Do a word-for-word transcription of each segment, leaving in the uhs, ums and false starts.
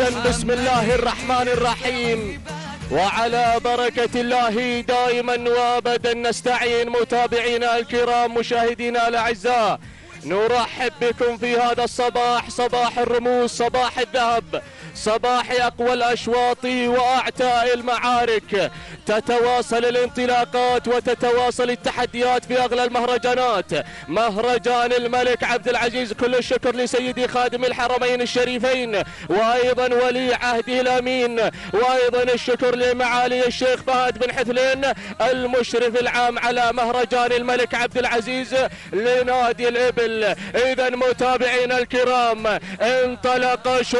إذا بسم الله الرحمن الرحيم، وعلى بركة الله دائما وابدا نستعين. متابعينا الكرام، مشاهدينا الأعزاء، نرحب بكم في هذا الصباح، صباح الرموز، صباح الذهب، صباح أقوى الأشواط وأعتاء المعارك. تتواصل الانطلاقات وتتواصل التحديات في أغلى المهرجانات. مهرجان الملك عبد العزيز، كل الشكر لسيدي خادم الحرمين الشريفين وأيضا ولي عهده الأمين، وأيضا الشكر لمعالي الشيخ فهد بن حثلين المشرف العام على مهرجان الملك عبد العزيز لنادي الإبل. إذا متابعينا الكرام، انطلق شوط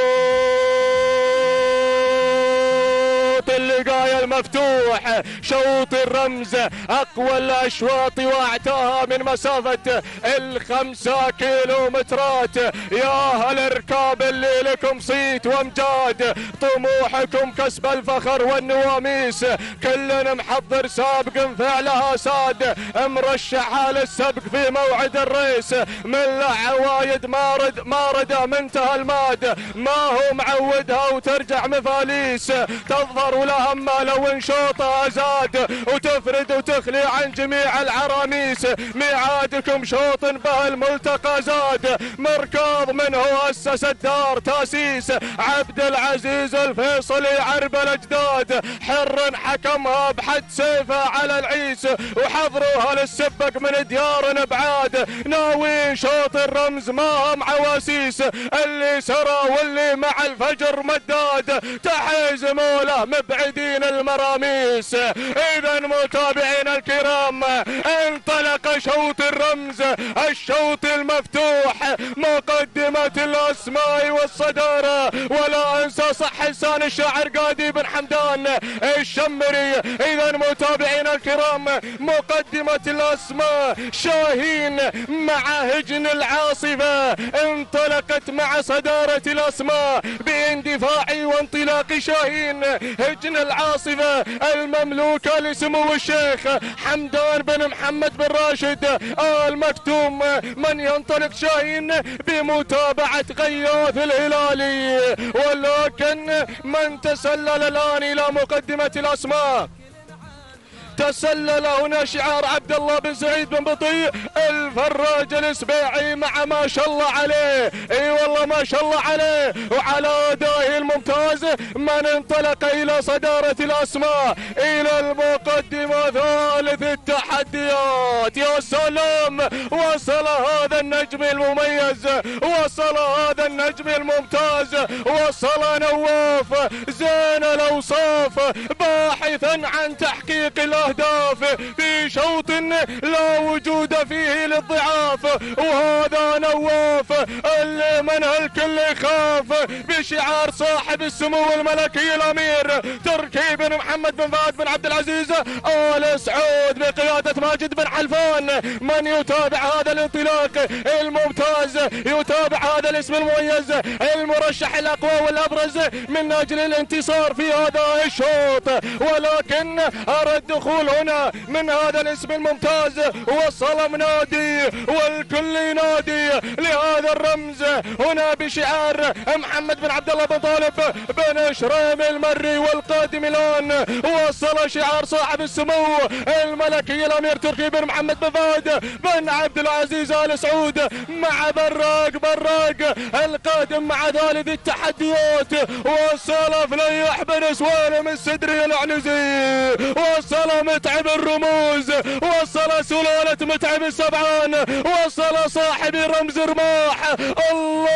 اللقاء المفتوح، شوط الرمز، اقوى الاشواط واعتاها من مسافه الخمسه كيلو مترات. يا هالاركاب اللي لكم صيت وامجاد، طموحكم كسب الفخر والنواميس، كلنا محضر سابق فعلها ساد، مرشحها للسبق في موعد الريس، من عوايد مارد مارد منتهى الماد، ما هو معودها وترجع مفاليس، تظهر ولا هم لو انشوطها زاد، وتفرد وتخلي عن جميع العراميس. ميعادكم شوط به الملتقى زاد، مركاض منه اسس الدار تاسيس، عبد العزيز الفيصلي عرب الاجداد، حر حكمها بحد سيفه على العيس، وحضروها للسبق من ديار بعاد، ناويين شوط الرمز ما هم عواسيس، اللي سرى واللي مع الفجر مداد، تحيز موله مبعدين المراميس. اذا متابعينا الكرام، انطلق شوط الرمز، الشوط المفتوح، مقدمة الاسماء والصدارة، ولا انسى صح حسان الشاعر قادي بن حمدان الشمري. اذا متابعينا الكرام، مقدمة الاسماء شاهين مع هجن العاصفة، انطلقت مع صدارة الاسماء باندفاع وانطلاق شاهين. هجن العاصفة المملوكة لسمو الشيخ حمدان بن محمد بن راشد آل مكتوم، من ينطلق شاهين بمتابعة غياث الهلالي، ولكن من تسلل الآن إلى مقدمة الأسماء، تسلل هنا شعار عبد الله بن سعيد بن بطيء الفراج الاسبيعي، مع ما شاء الله عليه، اي والله ما شاء الله عليه، وعلى ادائه الممتاز، من انطلق الى صدارة الاسماء الى المقدمة ثالث التحديات. يا سلام، وصل هذا النجم المميز، وصل هذا النجم الممتاز، وصل نواف زين الاوصاف، باحثا عن تحقيق الاهداف في شوط لا وجود فيه للضعاف، وهذا نواف اللي منها الكل يخاف، بشعار صاحب السمو الملكي الامير تركي بن محمد بن فهد بن عبد العزيز آل سعود بقيادة ماجد بن حلفان. من يتابع هذا الانطلاق الممتاز، يتابع هذا الاسم المميز، المرشح الاقوى والابرز من اجل الانتصار في هذا الشوط، ولكن ارى الدخول هنا من هذا الاسم الممتاز، وصل منادي والكل ينادي لهذا الرمز هنا بشعار محمد بن عبد الله بن طالب بن شريم المري والقادم الان، وصل شعار صاحب السمو الملكي الامير تركي بن محمد بن فهد بن عبد العزيز ال سعود، مع براق براق القادم مع ثالث التحديات، وصل فليح بن سوالم السدري العنزي، وصل متعب الرموز، وصل سلالة متعب السبعان، وصل صاحب رمز رماح. الله،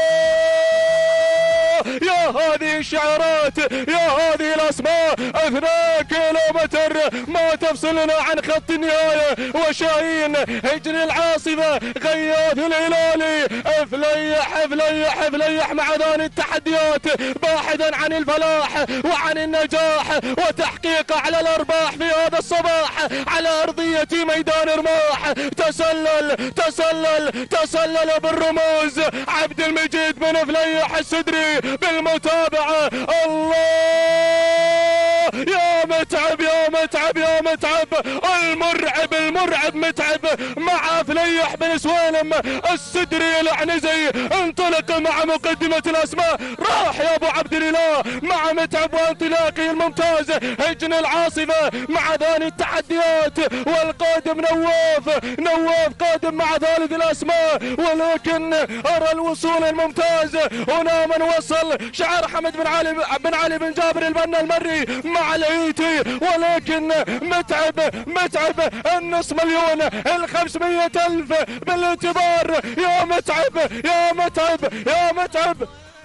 يا هذه الشعارات، يا هذه الاسماء، اثنين كيلومتر ما تفصلنا عن خط النهايه. وشاهين هجن العاصفه غياث الهلالي، فليح فليح فليح مع ذان التحديات، باحثا عن الفلاح وعن النجاح وتحقيق على الارباح في هذا الصباح على ارضيه ميدان رماح. تسلل تسلل تسلل بالرموز عبد المجيد بن فليح السدري بالمتابعه. الله، يا متعب يا متعب يا متعب، المرعب المرعب متعب مع فليح بن سويلم. السدري العنزي انطلق مع مقدمة الاسماء، راح يا ابو عبد الاله مع متعب وانطلاقه الممتاز. هجن العاصفة مع ثاني التحديات، والقادم نواف نواف قادم مع ثالث الاسماء، ولكن ارى الوصول الممتاز. هنا من وصل شعر حمد بن علي بن علي بن جابر البنا المري مع الايتي، ولكن متعب متعب النص مليون الخمسمية الف بالانتظار. يا متعب يا متعب يا متعب.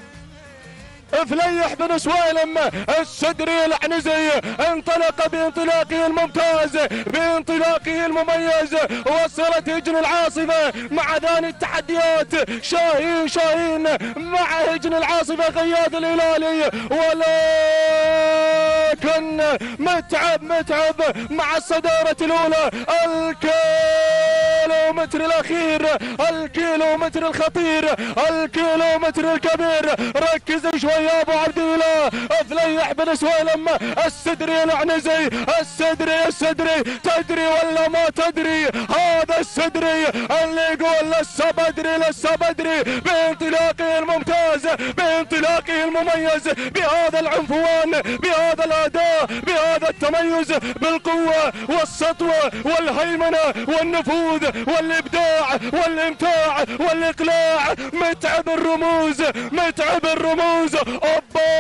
فليح بن سويلم السدري العنزي انطلق بانطلاقه الممتاز بانطلاقه المميز. وصلت هجن العاصفة مع ثاني التحديات شاهين شاهين مع هجن العاصفة غياث الهلالي، ولكن متعب متعب مع الصدارة الأولى. الكيلومتر الأخير، الكيلومتر الخطير، الكيلومتر الكبير. ركز شوي يا ابو عبد الاله. فليح بن سويلم السدري العنزي، السدري السدري تدري ولا ما تدري؟ هذا السدري اللي يقول لسه بدري لسه بدري بانطلاقه الممتاز بانطلاقه المميز، بهذا العنفوان بهذا الاداء بهذا التميز، بالقوه والسطوه والهيمنه والنفوذ والابداع والامتاع والاقلاع. متعب الرموز متعب الرموز. أوبا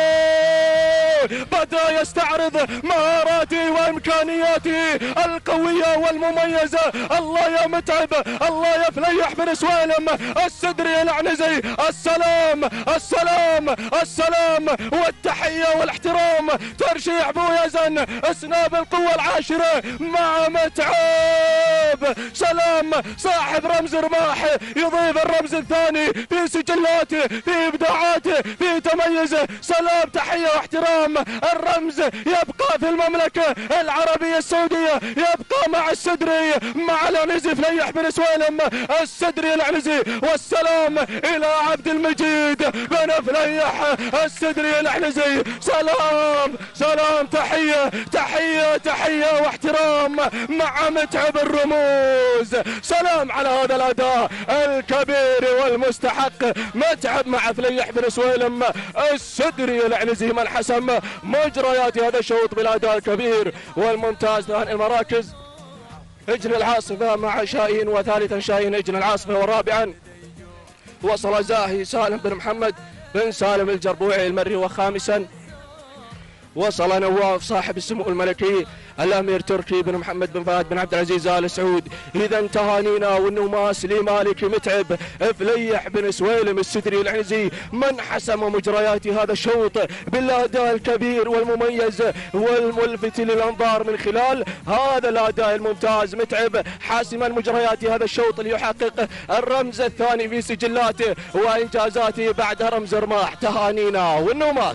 بدأ يستعرض مهاراته وإمكانياته القوية والمميزة. الله يا متعب، الله يا فليح بن سويلم السدري العنزي. السلام السلام السلام والتحية والاحترام. ترشيح بويزن اسناب القوة العاشرة مع متعب. سلام صاحب رمز رماح يضيف الرمز الثاني في سجلاته في ابداعاته في تميزه. سلام تحية واحترام. الرمز يبقى في المملكة العربية السعودية، يبقى مع السدري مع العنزي فليح بن سويلم السدري العنزي. والسلام الى عبد المجيد بن فليح السدري العنزي. سلام سلام تحية تحية تحية واحترام مع متعب الرموز. سلام على هذا الاداء الكبير والمستحق. متعب مع فليح بن سويلم السدري العنزي من حسم مجريات هذا الشوط بالاداء الكبير والممتاز. ثاني المراكز هجن العاصفة مع شاهين، وثالثا شاهين هجن العاصفة، ورابعا وصل زاهي سالم بن محمد بن سالم الجربوعي المري، وخامسا وصل نواف صاحب السمو الملكي الامير تركي بن محمد بن فهد بن عبد العزيز ال سعود. اذا تهانينا والنماس لمالك متعب فليح بن سويلم السدري العنزي من حسم مجريات هذا الشوط بالاداء الكبير والمميز والملفت للانظار من خلال هذا الاداء الممتاز. متعب حاسما مجريات هذا الشوط ليحقق الرمز الثاني في سجلاته وانجازاته بعد رمز رماح. تهانينا والنماس.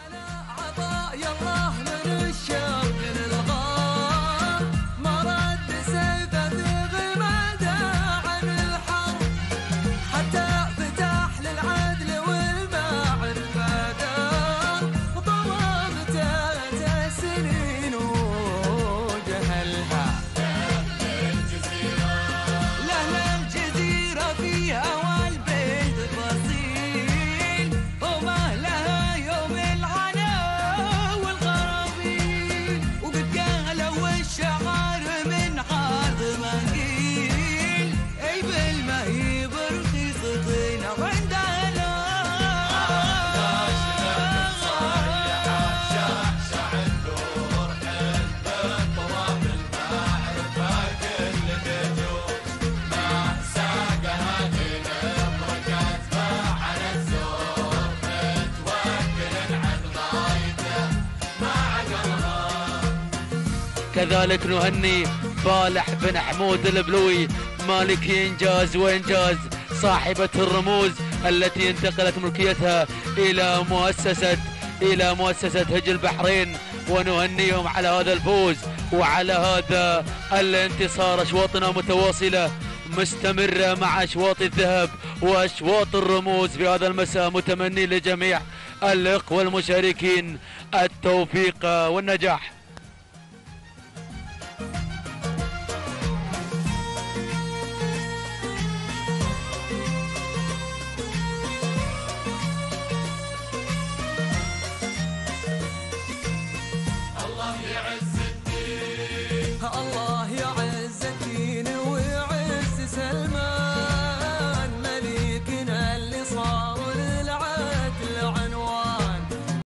كذلك نهني فالح بن حمود البلوي مالكي انجاز وانجاز صاحبة الرموز التي انتقلت ملكيتها الى مؤسسة الى مؤسسة هج البحرين، ونهنيهم على هذا الفوز وعلى هذا الانتصار. اشواطنا متواصلة مستمرة مع اشواط الذهب واشواط الرموز في هذا المساء. متمني لجميع الاخوة المشاركين التوفيق والنجاح.